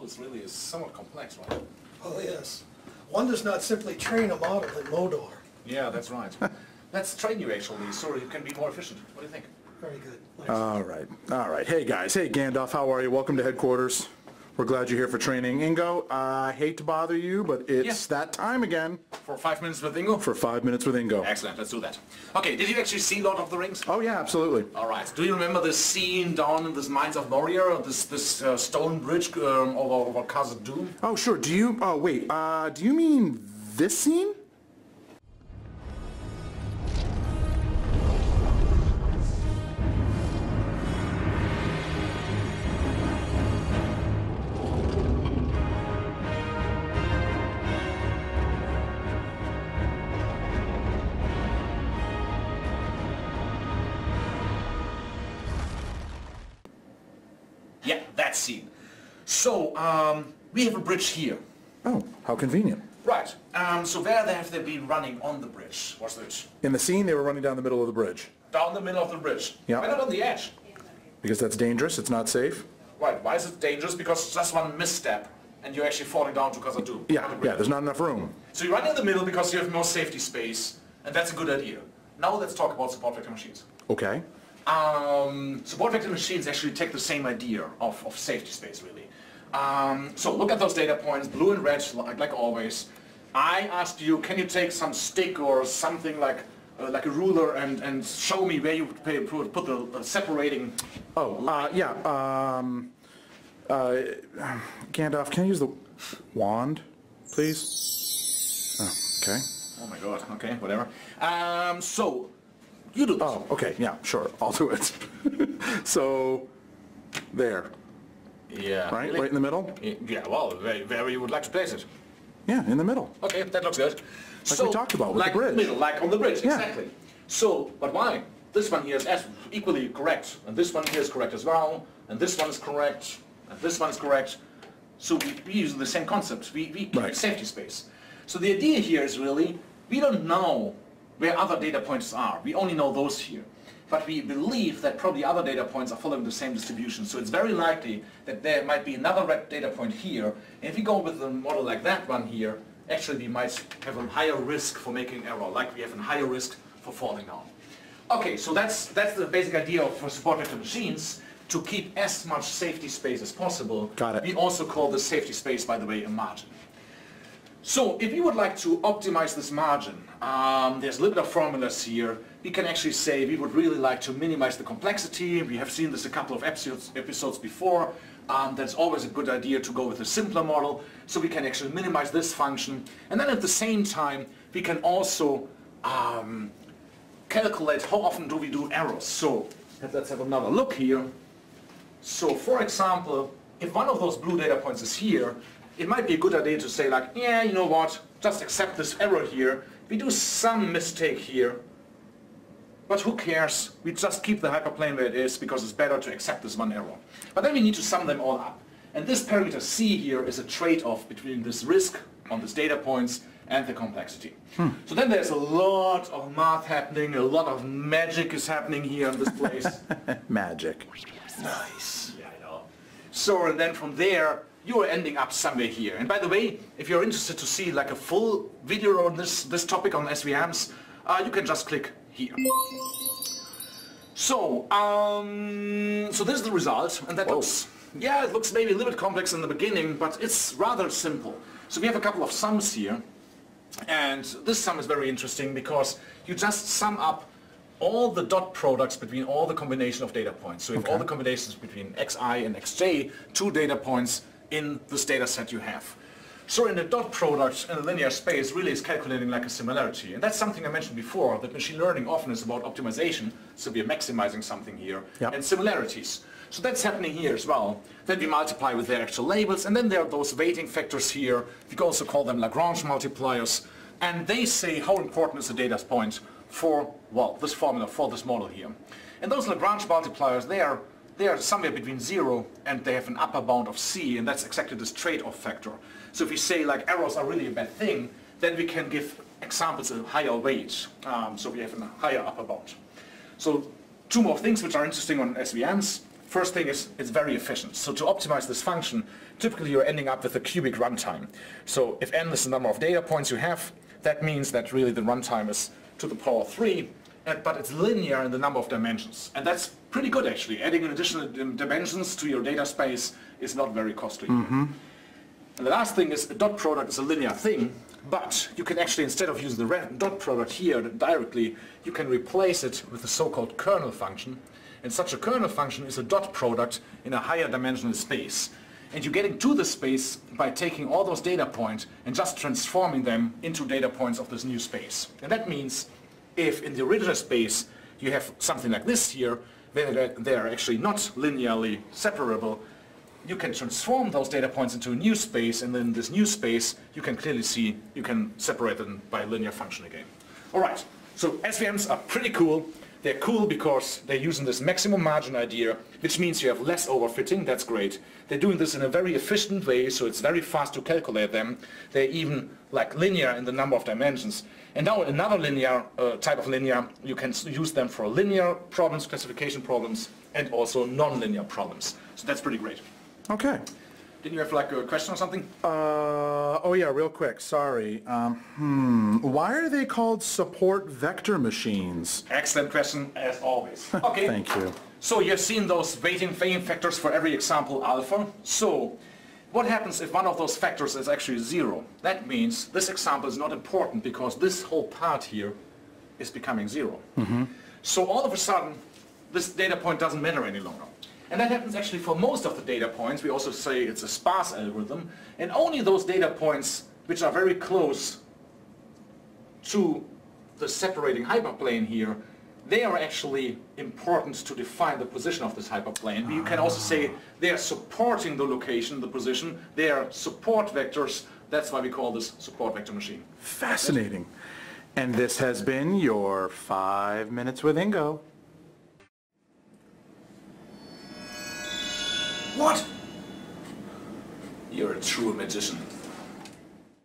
models really is somewhat complex, right? Oh yes. One does not simply train a model in Modor. Yeah, that's right. Let's train you actually, so you can be more efficient. What do you think? Very good. Nice. All right. Hey guys, hey Gandalf, how are you? Welcome to headquarters. We're glad you're here for training. Ingo, I hate to bother you, but it's that time again. For 5 minutes with Ingo? For 5 minutes with Ingo. Excellent, let's do that. Okay, did you actually see Lord of the Rings? Oh yeah, absolutely. All right. Do you remember this scene down in this mines of Moria, this stone bridge over Khazad-dûm? Oh sure. Do you? Oh wait. Do you mean this scene? Yeah, that scene. So, we have a bridge here. Oh, how convenient. Right. So where have they been running on the bridge? What's it? In the scene, they were running down the middle of the bridge. Down the middle of the bridge? Yeah. Why not on the edge? Because that's dangerous. It's not safe. Right. Why is it dangerous? Because it's just one misstep and you're actually falling down to Khazad-dûm. Yeah. There's not enough room. So you run in the middle because you have more safety space, and that's a good idea. Now let's talk about support vector machines. Okay. Support vector machines actually take the same idea of safety space, really. So look at those data points, blue and red, like always. I asked you, can you take some stick or something like a ruler and show me where you would put the separating... Oh, yeah. Gandalf, can I use the wand, please? Oh, okay. Oh my god, okay, whatever. So, you do this. Oh, okay, yeah, sure, I'll do it. So, there. Yeah. Right? Really? Right in the middle? Yeah, well, where you would like to place it. Yeah, in the middle. Okay, that looks good. Like we talked about with the bridge. Middle, like on the bridge, Yeah. exactly. So, but why? This one here is equally correct, and this one here is correct as well, and this one is correct, and this one is correct. So we use the same concept. We keep safety space. So the idea here is really, we don't know where other data points are. We only know those here. But we believe that probably other data points are following the same distribution. So it's very likely that there might be another red data point here. And if we go with a model like that one here, actually we might have a higher risk for making error, like we have a higher risk for falling down. Okay, so that's the basic idea of support vector machines, to keep as much safety space as possible. Got it. We also call the safety space, by the way, a margin. So if you would like to optimize this margin, there's a little bit of formulas here. We can actually say we would really like to minimize the complexity. We have seen this a couple of episodes before. That's always a good idea to go with a simpler model, so we can actually minimize this function. And then at the same time, we can also calculate how often do we do errors. So let's have another look here. So for example, if one of those blue data points is here, it might be a good idea to say like, yeah, you know what, just accept this error here. We do some mistake here, but who cares? We just keep the hyperplane where it is because it's better to accept this one error. But then we need to sum them all up. And this parameter C here is a trade-off between this risk on these data points and the complexity. So then there's a lot of math happening, a lot of magic is happening here in this place. Magic. Nice. Yeah, I know. So and then from there, you are ending up somewhere here. And by the way, if you're interested to see like a full video on this topic on SVMs, you can just click here. So, so this is the result, and that looks, yeah, it looks maybe a little bit complex in the beginning, but it's rather simple. So we have a couple of sums here, and this sum is very interesting because you just sum up all the dot products between all the combination of data points. So you have all the combinations between xi and xj, two data points in this data set you have. So in the dot product in a linear space really is calculating like a similarity. And that's something I mentioned before, that machine learning often is about optimization, so we are maximizing something here, and similarities. So that's happening here as well. Then we multiply with their actual labels, and then there are those weighting factors here. We can also call them Lagrange multipliers. And they say how important is the data point for, well, this formula, for this model here. And those Lagrange multipliers, they are somewhere between 0 and they have an upper bound of C, and that's exactly this trade-off factor. So if we say like errors are really a bad thing, then we can give examples a higher weight. So we have a higher upper bound. So two more things which are interesting on SVMs. First thing is it's very efficient. So to optimize this function, typically you're ending up with a cubic runtime. So if n is the number of data points you have, that means that really the runtime is to the power 3, but it's linear in the number of dimensions. And that's pretty good actually. Adding an additional dimensions to your data space is not very costly. And the last thing is a dot product is a linear thing, but you can actually, instead of using the dot product here directly, you can replace it with a so-called kernel function. And such a kernel function is a dot product in a higher dimensional space. And you're getting to the space by taking all those data points and just transforming them into data points of this new space. And that means if in the original space you have something like this here, where they're actually not linearly separable, you can transform those data points into a new space, and then this new space you can clearly see you can separate them by a linear function again. Alright, so SVMs are pretty cool. They're cool because they're using this maximum margin idea, which means you have less overfitting. That's great. They're doing this in a very efficient way, so it's very fast to calculate them. They're even like linear in the number of dimensions. And now another linear type of linear, you can use them for linear problems, classification problems, and also non-linear problems. So that's pretty great. Okay. Didn't you have like a question or something? Oh yeah, real quick, sorry. Why are they called support vector machines? Excellent question, as always. Okay. Thank you. So you've seen those weighting factors for every example alpha. So what happens if one of those factors is actually 0? That means this example is not important because this whole part here is becoming 0. So all of a sudden, this data point doesn't matter any longer. And that happens actually for most of the data points. We also say it's a sparse algorithm. And only those data points which are very close to the separating hyperplane here, they are actually important to define the position of this hyperplane. You can also say they are supporting the location, the position. They are support vectors. That's why we call this support vector machine. Fascinating. And this has been your 5 minutes with Ingo. What? You're a true magician.